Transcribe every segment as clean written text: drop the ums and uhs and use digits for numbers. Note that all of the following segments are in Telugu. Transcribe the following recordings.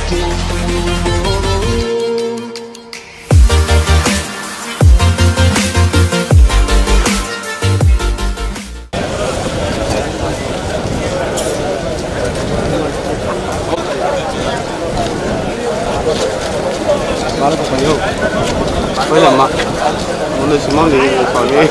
Với là mặt muốn được món gì khỏi đi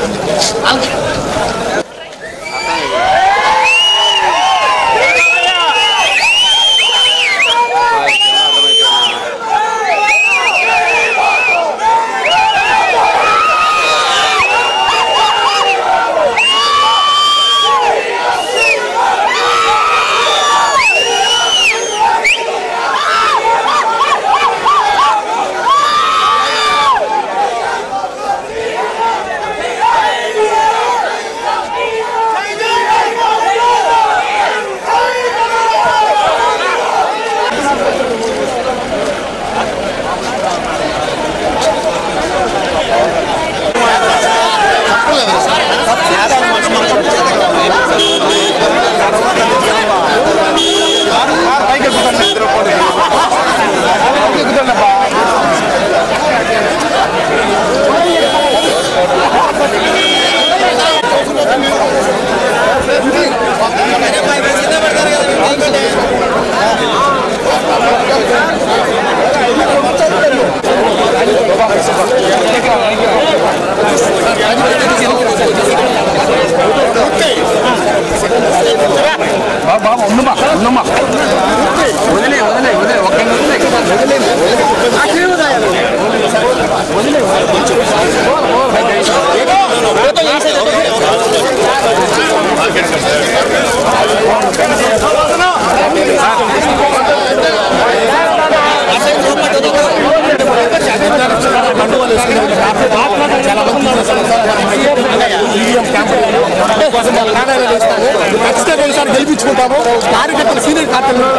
గెలిపించుకుంటాము కార్యకర్తలు సీనియర్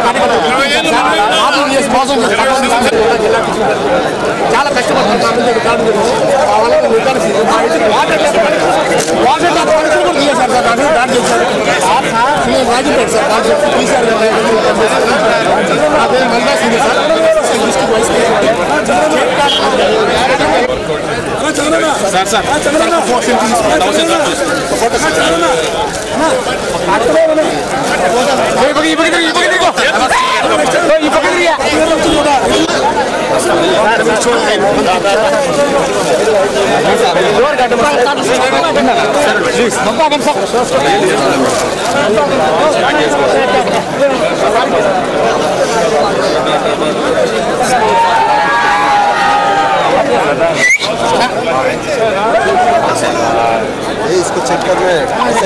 చాలా కష్టపడుతున్నాము రాజంపేట సార్ సార్ इसको चेक कर रहे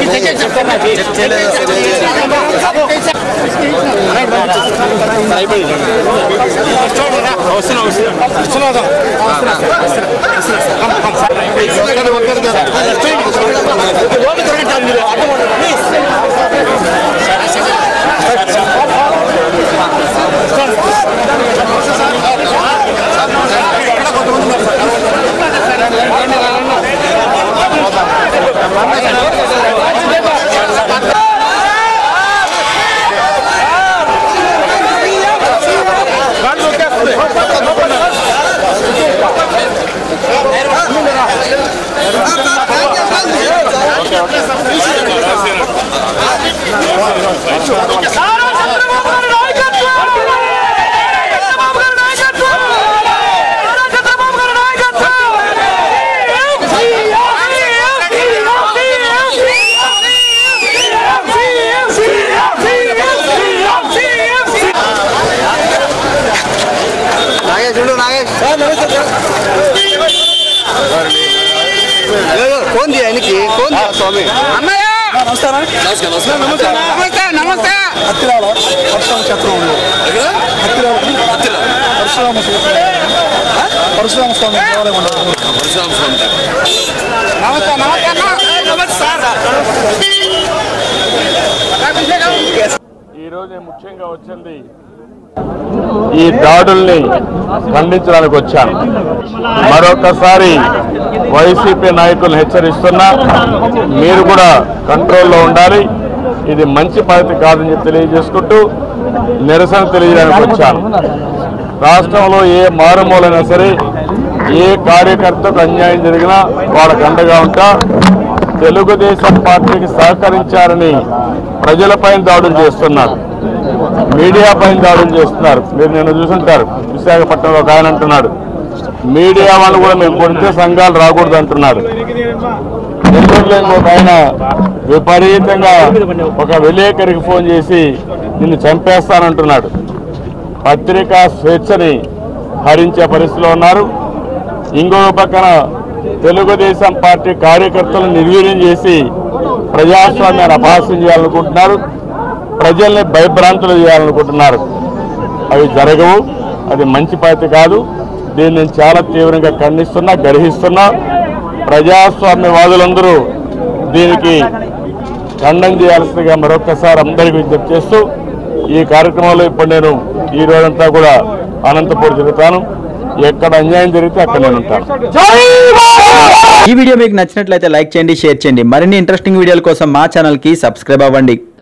कौन दिया इनकी कौन दिया स्वामी नमस्कार नमस्कार नमस्ते नमस्ते नमस्ते हत्तिराला परशुराम క్షేత్రం ఉంది हत्तिराला परशुराम स्वामी దేవాలయం ఉంది परशुराम स्वामी नमस्ते नमस्ते नमस्कार ఈ రోజు ముఖ్యంగా వచ్చింది ఈ దాడుల్ని ఖండించడానికి వచ్చాను. మరొకసారి వైసీపీ నాయకులను హెచ్చరిస్తున్నా, మీరు కూడా కంట్రోల్లో ఉండాలి. ఇది మంచి పద్ధతి కాదని తెలియజేసుకుంటూ నిరసన తెలియజేయడానికి వచ్చాను. రాష్ట్రంలో ఏ మారుమూలైనా సరే ఏ కార్యకర్తకు అన్యాయం జరిగినా వాళ్ళకు అండగా ఉంటా. తెలుగుదేశం పార్టీకి సహకరించారని ప్రజలపైన దాడులు చేస్తున్నారు, మీడియాపైన దాడులు చేస్తున్నారు. మీరు నేను చూసుంటారు, విశాఖపట్నంలో ఒక ఆయన అంటున్నాడు మీడియా వాళ్ళు కూడా మేము కొడితే సంఘాలు రాకూడదు అంటున్నాడు. నెల్లూరులో ఇంకొక ఆయన విపరీతంగా ఒక విలేకరికి ఫోన్ చేసి నిన్ను చంపేస్తానంటున్నాడు. పత్రికా స్వేచ్ఛని హరించే పరిస్థితిలో ఉన్నారు. ఇంకొక పక్కన తెలుగుదేశం పార్టీ కార్యకర్తలను నిర్వీర్యం చేసి ప్రజాస్వామ్యాన్ని అపహాస్యం చేయాలనుకుంటున్నారు, ప్రజల్ని భయభ్రాంతులు చేయాలనుకుంటున్నారు. అవి జరగవు, అది మంచి పద్ధతి కాదు. దీన్ని నేను చాలా తీవ్రంగా ఖండిస్తున్నా, గర్హిస్తున్నా. ప్రజాస్వామ్యవాదులందరూ దీనికి ఖండన చేయాల్సిందిగా మరొక్కసారి అందరికీ విజ్ఞప్తి చేస్తూ ఈ కార్యక్రమంలో ఇప్పుడు నేను ఈ రోజంతా కూడా అనంతపూర్ తిరుగుతాను. ఎక్కడ అన్యాయం జరిగితే అక్కడ నేను ఉంటాను. ఈ వీడియో మీకు నచ్చినట్లయితే లైక్ చేయండి, షేర్ చేయండి. మరిన్ని ఇంట్రెస్టింగ్ వీడియోల కోసం మా ఛానల్ కి సబ్స్క్రైబ్ అవ్వండి.